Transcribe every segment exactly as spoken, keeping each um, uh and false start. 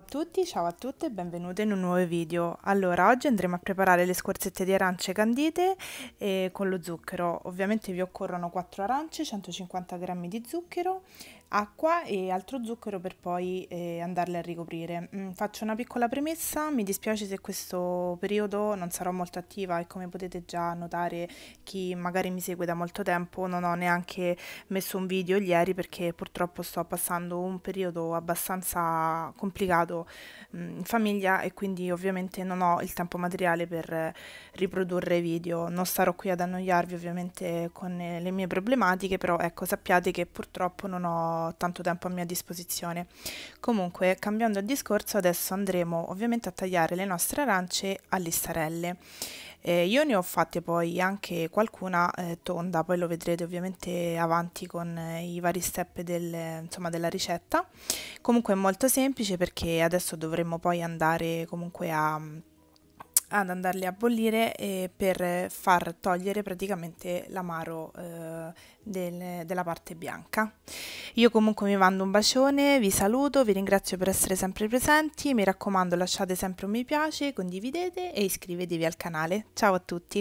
tutti, ciao a tutte e benvenute in un nuovo video. Allora, oggi andremo a preparare le scorzette di arance candite eh, con lo zucchero. Ovviamente vi occorrono quattro arance, centocinquanta grammi di zucchero, acqua e altro zucchero per poi eh, andarle a ricoprire. Mm, faccio una piccola premessa, mi dispiace se questo periodo non sarò molto attiva e come potete già notare chi magari mi segue da molto tempo non ho neanche messo un video ieri perché purtroppo sto passando un periodo abbastanza complicato mh, in famiglia e quindi ovviamente non ho il tempo materiale per eh, riprodurre video. Non starò qui ad annoiarvi ovviamente con eh, le mie problematiche, però ecco, sappiate che purtroppo non ho tanto tempo a mia disposizione. Comunque, cambiando il discorso, adesso andremo ovviamente a tagliare le nostre arance a listarelle. Eh, io ne ho fatte poi anche qualcuna eh, tonda, poi lo vedrete ovviamente avanti con eh, i vari step del, insomma, della ricetta. Comunque è molto semplice perché adesso dovremmo poi andare comunque a ad andarli a bollire e per far togliere praticamente l'amaro eh, del, della parte bianca. Io comunque vi mando un bacione, vi saluto, vi ringrazio per essere sempre presenti, mi raccomando lasciate sempre un mi piace, condividete e iscrivetevi al canale. Ciao a tutti!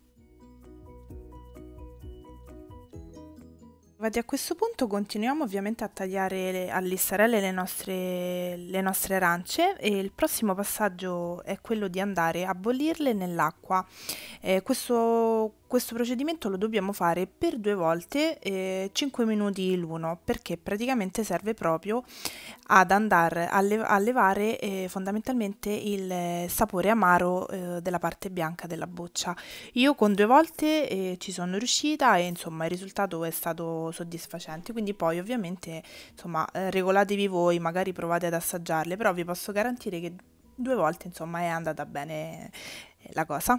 Arrivati a questo punto continuiamo ovviamente a tagliare le, a listarelle le nostre, le nostre arance e il prossimo passaggio è quello di andare a bollirle nell'acqua. Eh, questo, questo procedimento lo dobbiamo fare per due volte, eh, cinque minuti l'uno, perché praticamente serve proprio ad andare a, le, a levare eh, fondamentalmente il sapore amaro eh, della parte bianca della buccia. Io con due volte eh, ci sono riuscita e insomma il risultato è stato soddisfacente, quindi poi ovviamente insomma eh, regolatevi voi, magari provate ad assaggiarle, però vi posso garantire che due volte insomma è andata bene eh, la cosa.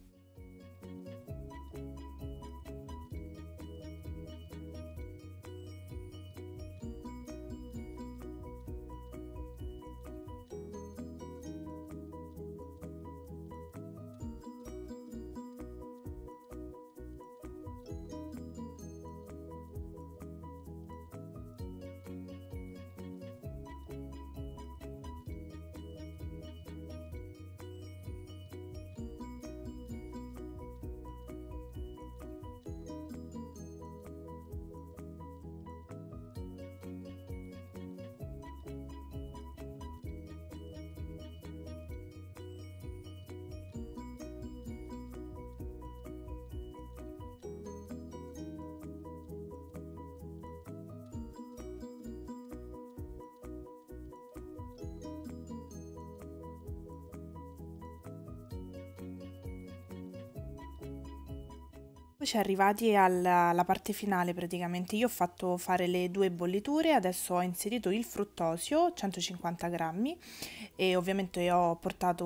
Eccoci arrivati alla, alla parte finale praticamente, io ho fatto fare le due bolliture, adesso ho inserito il fruttosio, centocinquanta grammi e ovviamente ho portato,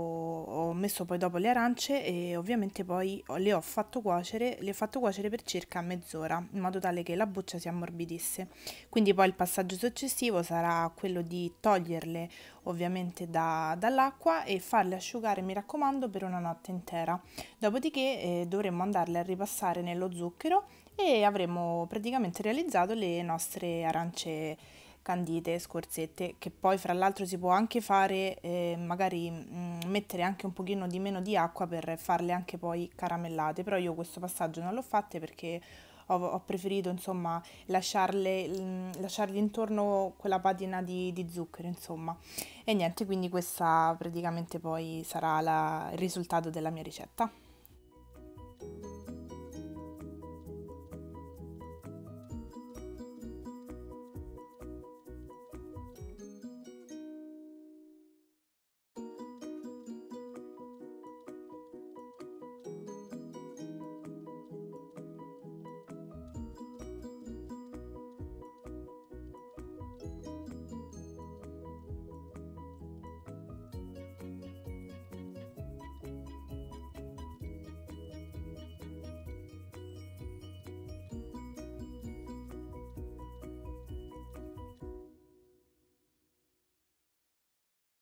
ho messo poi dopo le arance e ovviamente poi le ho fatto cuocere, le ho fatto cuocere per circa mezz'ora in modo tale che la buccia si ammorbidisse. Quindi poi il passaggio successivo sarà quello di toglierle ovviamente da, dall'acqua e farle asciugare, mi raccomando, per una notte intera. Dopodiché eh, dovremmo andarle a ripassare nello zucchero e avremo praticamente realizzato le nostre arance candite, scorzette, che poi fra l'altro si può anche fare, eh, magari mh, mettere anche un pochino di meno di acqua per farle anche poi caramellate, però io questo passaggio non l'ho fatte perché ho, ho preferito insomma lasciarle, mh, lasciargli intorno quella patina di, di zucchero insomma. E niente, quindi questa praticamente poi sarà la, il risultato della mia ricetta.